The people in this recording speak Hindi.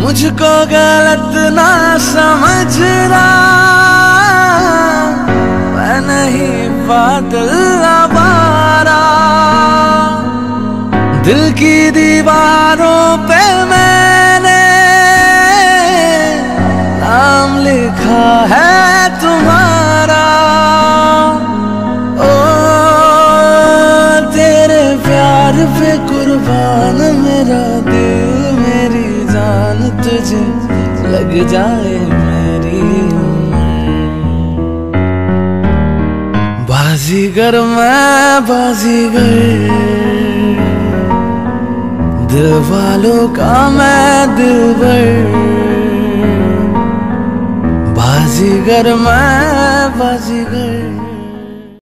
मुझको गलत ना समझना, मैं नहीं बादल आवारा। दिल की दीवारों पे मैंने नाम लिखा है तुम्हारा। ओ तेरे प्यार पे कुर्बान मेरा दिल मेरी जान, तुझे लग जाए मेरी बाजीगर मैं बाजीगर, दिल वालों का मैं दिलबर। बाजीगर मैं बाजीगर।